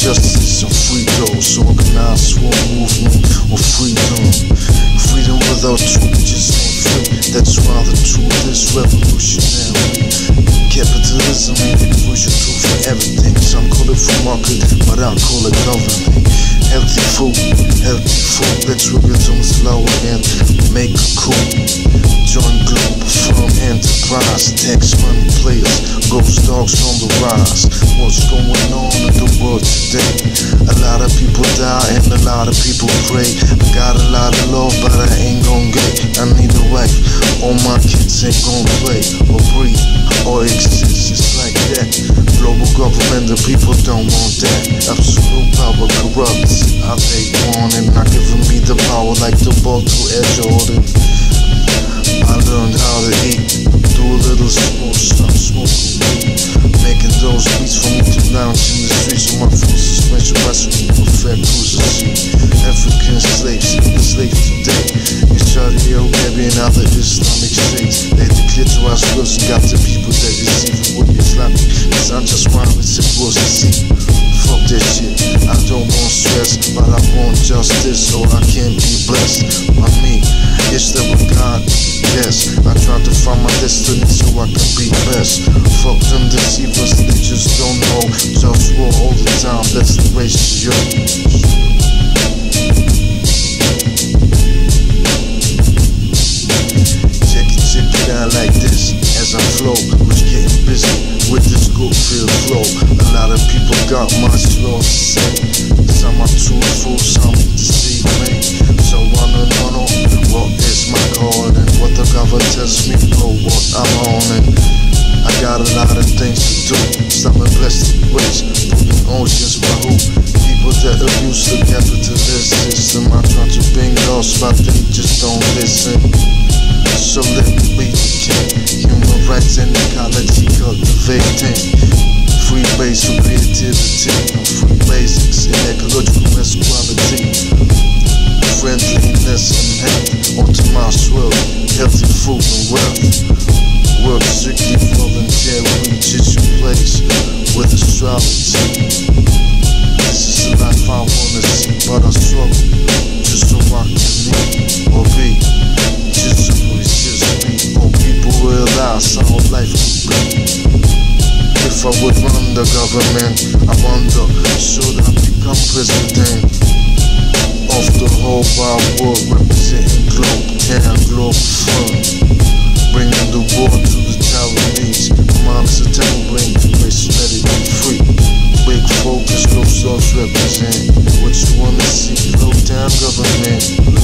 justice and free those. Organized war movement of freedom. Freedom without truth just ain't free. That's why the truth is revolutionary. Capitalism ain't the crucial tool for everything. Some call it free market, but I call it government. Healthy food, let's rip it on slow and make it cool. Join Globalfirm enterprise, tax money players, GhostDogz on the rise. What's going on in the world today? A lot of people die and a lot of people pray. I got a lot of love, but I ain't gon' get. I need a wife, all my kids ain't gon' play or breathe or exist, it's like that. Global government, the people don't want that. Absolute power corrupts. I take one and not giving me the power like the ball to Air Jordan. I learned how to eat, do a little smoke, stop smoking weed. Making those beats for me to lounge in the streets of my full suspension recipe for fat cruiser seat. African slaves, enslaved today. In Saudi Arabia and other Islamic states, they declare to us girls and got the people that receive it with Islamic. Cause I'm just one with some girls to see. Fuck that shit, I don't want stress, but I want justice so I can be blessed by me. It's the God, yes, I try to find my destiny so I can be best. Fuck them deceivers, they just don't know. JustWar all the time, that's the ratio. Check it out like this as I flow. We're getting busy with this good feel flow. A lot of people got much love to say. Some are truthful, some deceive me. So I don't know what is my calling, what the government tells me for what I'm on. And I got a lot of things to do. Stop and bless the ways, putting oceans by who? People that abuse the capitalist system. I try to bring laws, but they just don't listen. So let me be the king. Human rights and ecology cultivating. Free base for creativity, free basics in ecological equality. Friendliness and health onto my swirl. Healthy food and wealth. Work strictly voluntary, reaches your place with astrology. This is the life I wanna see, but I struggle just so I can live or be. Just so it's just me, or people realize how life could be. If I would run the government, I wonder, should I become president of the whole wide world, representing Globetown, Globalfirm, bringing the war to the Taiwanese. Mom's a tambourine, race, let it be free. Big focus, GhostDogz represent what you wanna see. Globetown government.